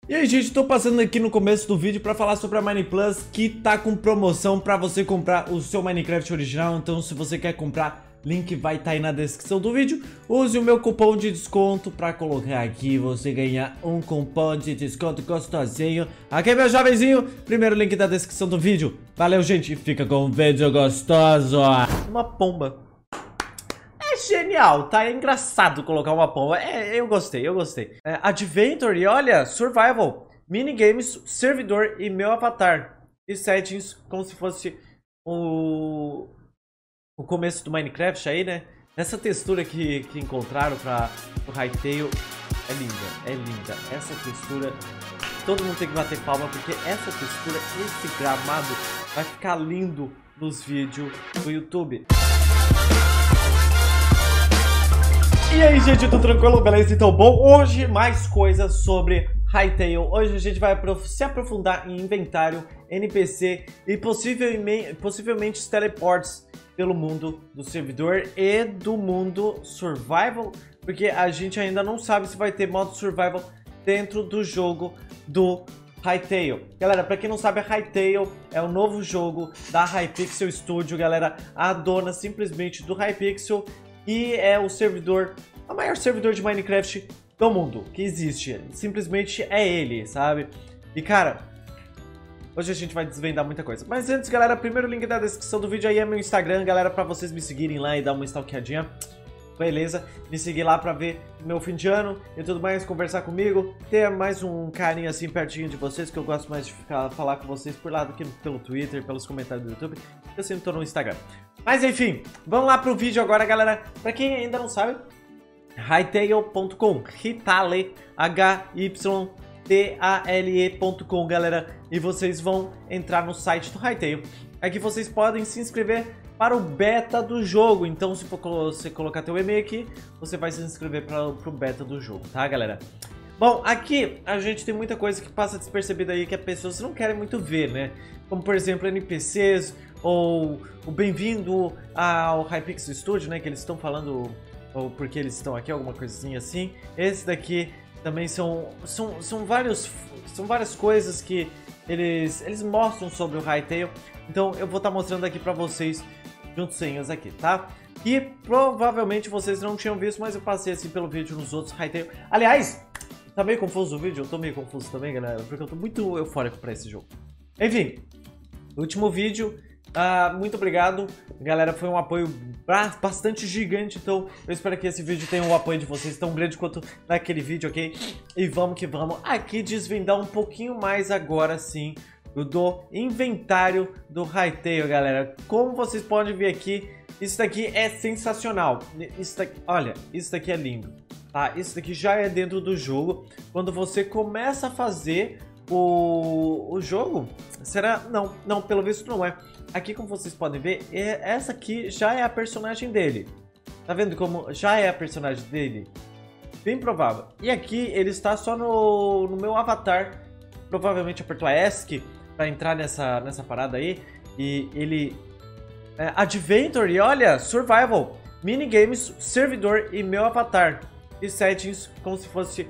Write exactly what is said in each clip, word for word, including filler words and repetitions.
E aí, gente, tô passando aqui no começo do vídeo pra falar sobre a MinePlus, que tá com promoção pra você comprar o seu Minecraft original. Então, se você quer comprar, link vai estar aí na descrição do vídeo. Use o meu cupom de desconto pra colocar aqui, você ganhar um cupom de desconto gostosinho. Aqui, meu jovenzinho, primeiro link da descrição do vídeo. Valeu, gente, fica com um vídeo gostoso. Uma pomba. É genial, tá? É engraçado colocar uma pomba. É, eu gostei, eu gostei. É, Adventure, e olha, Survival, Minigames, servidor e meu avatar. E settings, como se fosse o, o começo do Minecraft aí, né? Essa textura que, que encontraram para o Hytale é linda, é linda. Essa textura, todo mundo tem que bater palma, porque essa textura, esse gramado vai ficar lindo nos vídeos do YouTube. E aí, gente, tudo tranquilo? Beleza? Então, bom, hoje mais coisas sobre Hytale. Hoje a gente vai se aprofundar em inventário, N P C e possivelmente, possivelmente os teleports pelo mundo do servidor e do mundo survival, porque a gente ainda não sabe se vai ter modo survival dentro do jogo do Hytale. Galera, pra quem não sabe, a Hytale é o novo jogo da Hypixel Studio, galera, a dona simplesmente do Hypixel. E é o servidor, o maior servidor de Minecraft do mundo que existe. Simplesmente é ele, sabe? E cara, hoje a gente vai desvendar muita coisa. Mas antes, galera, primeiro link da descrição do vídeo aí é meu Instagram, galera, pra vocês me seguirem lá e dar uma stalkeadinha. Beleza? Me seguir lá pra ver meu fim de ano e tudo mais, conversar comigo, ter mais um carinho assim pertinho de vocês, que eu gosto mais de ficar falar com vocês por lá do que pelo Twitter, pelos comentários do YouTube. Eu sempre tô no Instagram. Mas enfim, vamos lá pro vídeo agora, galera. Pra quem ainda não sabe, hytale ponto com, Hytale, H Y T A L E ponto com, galera. E vocês vão entrar no site do Hytale. Aqui vocês podem se inscrever para o beta do jogo. Então, se você colocar teu e-mail aqui, você vai se inscrever para o beta do jogo, tá, galera? Bom, aqui a gente tem muita coisa que passa despercebida aí que as pessoas não querem muito ver, né? Como, por exemplo, N P Cs ou o bem-vindo ao Hypixel Studio, né? Que eles estão falando, ou porque eles estão aqui, alguma coisinha assim. Esse daqui também são, são, são, vários, são várias coisas que eles, eles mostram sobre o Hytale. Então eu vou estar mostrando aqui pra vocês juntinhos aqui, tá? E provavelmente vocês não tinham visto, mas eu passei assim pelo vídeo nos outros Hytale. Aliás, tá meio confuso o vídeo? Eu tô meio confuso também, galera, porque eu tô muito eufórico pra esse jogo. Enfim, último vídeo. Uh, muito obrigado, galera, foi um apoio bastante gigante, então eu espero que esse vídeo tenha um apoio de vocês tão grande quanto naquele vídeo, ok? E vamos que vamos aqui desvendar um pouquinho mais agora sim do inventário do Hytale, galera. Como vocês podem ver aqui, isso daqui é sensacional. Isso daqui, olha, isso daqui é lindo, tá? Isso daqui já é dentro do jogo. Quando você começa a fazer o, o jogo, será? Não, não, pelo visto não é. Aqui, como vocês podem ver, é, essa aqui já é a personagem dele. Tá vendo como já é a personagem dele? Bem provável. E aqui ele está só no, no meu avatar. Provavelmente apertou a ESC para entrar nessa, nessa parada aí. E ele... É, Adventure, e olha, Survival, Minigames, servidor e meu avatar. E settings, como se fosse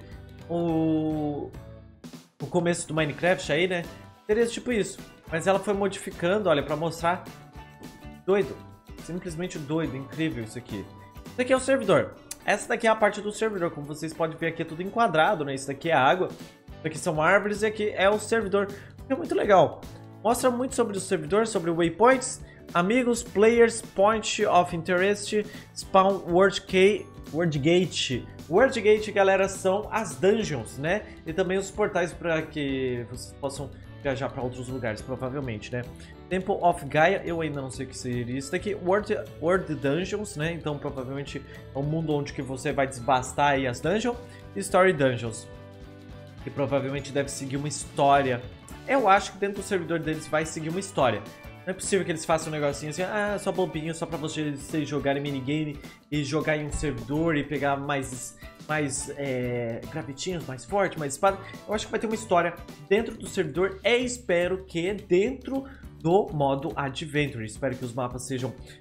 o, o começo do Minecraft aí, né? Seria tipo isso. Mas ela foi modificando, olha, pra mostrar. Doido. Simplesmente doido. Incrível isso aqui. Isso aqui é o servidor. Essa daqui é a parte do servidor. Como vocês podem ver aqui, é tudo enquadrado, né? Isso daqui é água. Isso aqui são árvores e aqui é o servidor. É muito legal. Mostra muito sobre o servidor, sobre waypoints, amigos, players, point of interest, spawn, word key, word gate. Word gate, galera, são as dungeons, né? E também os portais para que vocês possam viajar para outros lugares, provavelmente, né? Temple of Gaia, eu ainda não sei o que seria isso daqui. World, World Dungeons, né? Então, provavelmente é um mundo onde que você vai desbastar aí as dungeons. E Story Dungeons, que provavelmente deve seguir uma história. Eu acho que dentro do servidor deles vai seguir uma história. Não é possível que eles façam um negocinho assim, ah, só bobinho, só pra vocês jogarem minigame e jogar em um servidor e pegar mais... mais é, gravitinhos, mais forte, mais espada. Eu acho que vai ter uma história dentro do servidor e espero que dentro do modo Adventure. Espero que os mapas sejam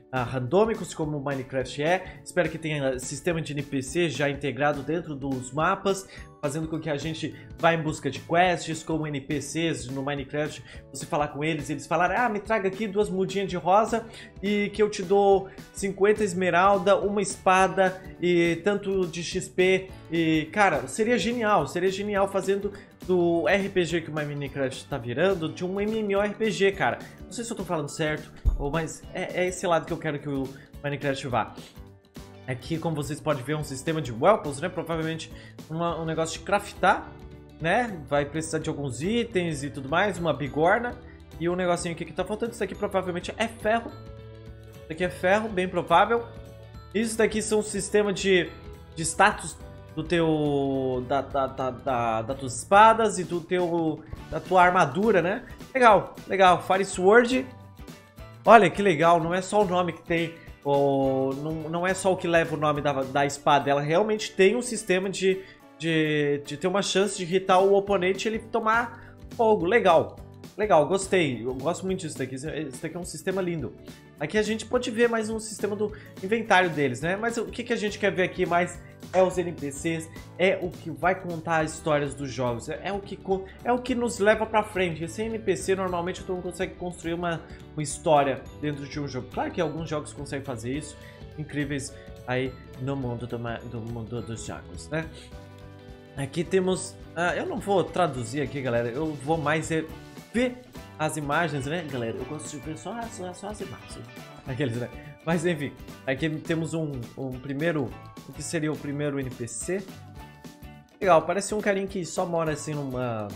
uh, randômicos como o Minecraft é. Espero que tenha sistema de N P C já integrado dentro dos mapas, fazendo com que a gente vá em busca de quests, como N P Cs no Minecraft. Você falar com eles, eles falarem, ah, me traga aqui duas mudinhas de rosa e que eu te dou cinquenta esmeralda, uma espada e tanto de X P. E, cara, seria genial, seria genial fazendo do R P G que o Minecraft tá virando de um MMORPG, cara. Não sei se eu tô falando certo, ou mas é, é esse lado que eu quero que o Minecraft vá. Aqui, como vocês podem ver, é um sistema de welcomes, né? Provavelmente uma, um negócio de craftar, né? Vai precisar de alguns itens e tudo mais, uma bigorna. E um negocinho aqui que tá faltando, isso aqui provavelmente é ferro. Isso aqui é ferro, bem provável. Isso daqui são um sistema de, de status do teu, da, da, da, da, das tuas espadas e do teu, da tua armadura, né? Legal, legal. Fire Sword. Olha que legal, não é só o nome que tem, ou, não, não é só o que leva o nome da, da espada, ela realmente tem um sistema de, de, de ter uma chance de irritar o oponente e ele tomar fogo. Legal, legal, gostei, eu gosto muito disso daqui, isso daqui é um sistema lindo. Aqui a gente pode ver mais um sistema do inventário deles, né? Mas o que, que a gente quer ver aqui mais é os N P Cs, é o que vai contar as histórias dos jogos, é, é, o, que, é o que nos leva pra frente. Sem N P C, normalmente tu não consegue construir uma, uma história dentro de um jogo. Claro que alguns jogos conseguem fazer isso, incríveis aí no mundo, do, do mundo dos jogos, né? Aqui temos... Uh, eu não vou traduzir aqui, galera, eu vou mais é, ver as imagens, né, galera? Eu gosto de ver só, só, só as imagens. Aqueles, né? Mas enfim, aqui temos um, um primeiro... O que seria o primeiro N P C? Legal, parece um carinha que só mora assim numa...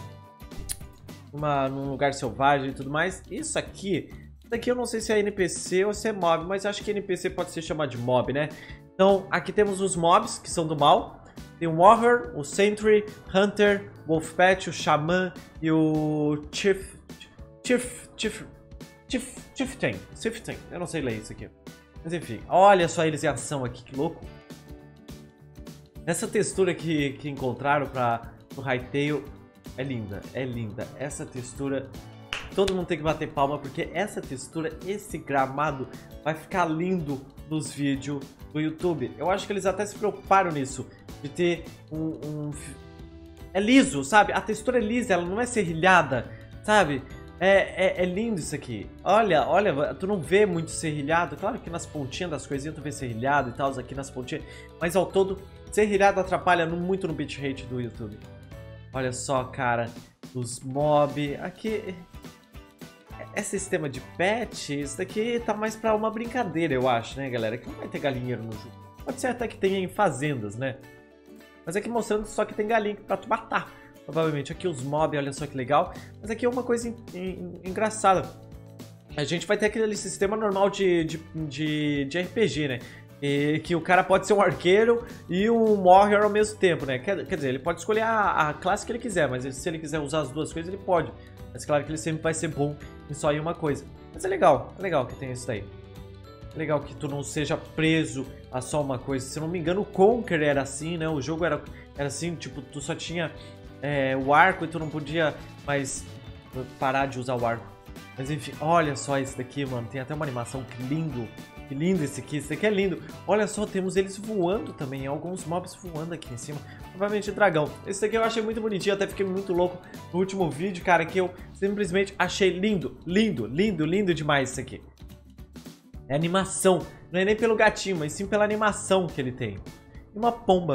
Uma, num lugar selvagem e tudo mais. Isso aqui... Isso daqui eu não sei se é N P C ou se é mob, mas acho que N P C pode ser chamado de mob, né? Então, aqui temos os mobs, que são do mal. Tem o Warrior, o Sentry, Hunter, Wolfpatch, o Xamã e o Chief... Chief... Chief... Chief... Chieftain. Chieftain. Eu não sei ler isso aqui. Mas enfim, olha só eles em ação aqui, que louco. Essa textura que, que encontraram para o Hytale é linda, é linda. Essa textura, todo mundo tem que bater palma, porque essa textura, esse gramado vai ficar lindo nos vídeos do YouTube. Eu acho que eles até se preocuparam nisso, de ter um... um... É liso, sabe? A textura é lisa, ela não é serrilhada, sabe? É, é, é lindo isso aqui. Olha, olha, tu não vê muito serrilhado. Claro que nas pontinhas das coisinhas tu vê serrilhado e tal, aqui nas pontinhas. Mas ao todo, serrilhado atrapalha muito no bitrate do YouTube. Olha só, cara, os mob. Aqui é sistema de patch. Isso daqui tá mais pra uma brincadeira, eu acho, né, galera? Que não vai ter galinheiro no jogo. Pode ser até que tenha em fazendas, né? Mas aqui mostrando só que tem galinha pra tu matar. Provavelmente aqui os mobs, olha só que legal. Mas aqui é uma coisa engraçada. A gente vai ter aquele sistema normal de, de, de, de R P G, né? E que o cara pode ser um arqueiro e um warrior ao mesmo tempo, né? Quer, quer dizer, ele pode escolher a, a classe que ele quiser, mas ele, se ele quiser usar as duas coisas, ele pode. Mas claro que ele sempre vai ser bom em só em uma coisa. Mas é legal, é legal que tem isso daí. É legal que tu não seja preso a só uma coisa. Se eu não me engano, o Conquer era assim, né? O jogo era, era assim, tipo, tu só tinha... É, o arco e tu não podia mais parar de usar o arco. Mas enfim, olha só esse daqui, mano. Tem até uma animação, que lindo. Que lindo esse aqui, esse aqui é lindo. Olha só, temos eles voando também. Alguns mobs voando aqui em cima. Provavelmente dragão. Esse daqui eu achei muito bonitinho, até fiquei muito louco no último vídeo, cara. Que eu simplesmente achei lindo, lindo, lindo, lindo demais isso aqui. É animação. Não é nem pelo gatinho, mas sim pela animação que ele tem. E uma pomba.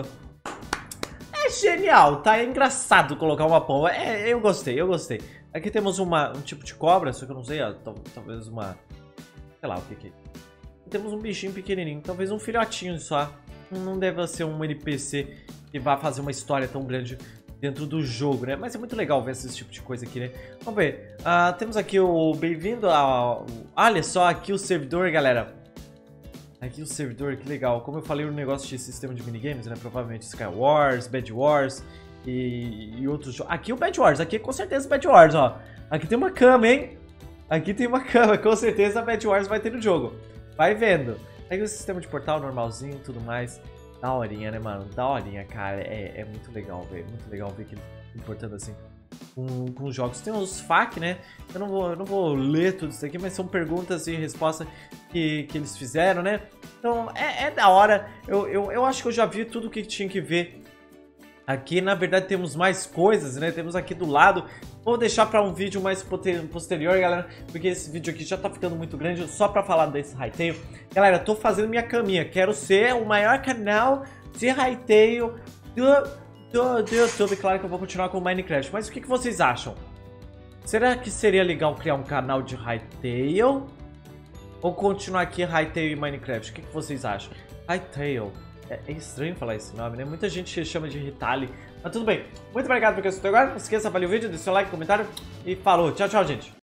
É genial, tá? É engraçado colocar uma pomba. É, eu gostei, eu gostei. Aqui temos uma, um tipo de cobra, só que eu não sei, ó, talvez uma... Sei lá o que que é. Temos um bichinho pequenininho, talvez um filhotinho só. Não deve ser um N P C que vá fazer uma história tão grande dentro do jogo, né? Mas é muito legal ver esse tipo de coisa aqui, né? Vamos ver. Uh, temos aqui o bem-vindo ao... Olha só aqui o servidor, galera. Aqui o servidor, que legal. Como eu falei, o negócio de sistema de minigames, né? Provavelmente Sky Wars, Bed Wars e, e outros jogos. Aqui o Bed Wars, aqui com certeza o Bed Wars, ó. Aqui tem uma cama, hein? Aqui tem uma cama, com certeza a Bed Wars vai ter no jogo. Vai vendo. Aqui o sistema de portal normalzinho e tudo mais. Daorinha, né, mano? Daorinha, cara. É, é muito legal ver. Muito legal ver que ele importando assim. com, com jogos. Tem os F A Q, né? Eu não vou, eu não vou ler tudo isso aqui, mas são perguntas e respostas que, que eles fizeram, né? Então é, é da hora. Eu, eu, eu acho que eu já vi tudo que tinha que ver. Aqui, na verdade, temos mais coisas, né? Temos aqui do lado. Vou deixar para um vídeo mais posterior, galera, porque esse vídeo aqui já tá ficando muito grande só para falar desse Hytale. Galera, tô fazendo minha caminha. Quero ser o maior canal de Hytale do, do, do YouTube. Claro que eu vou continuar com o Minecraft. Mas o que, que vocês acham? Será que seria legal criar um canal de Hytale? Ou continuar aqui Hytale e Minecraft? O que, que vocês acham? Hytale. É, é estranho falar esse nome, né? Muita gente chama de Ritali. Mas tudo bem. Muito obrigado por assistir agora. Não esqueça de avaliar o vídeo, deixe seu like, comentário. E falou. Tchau, tchau, gente.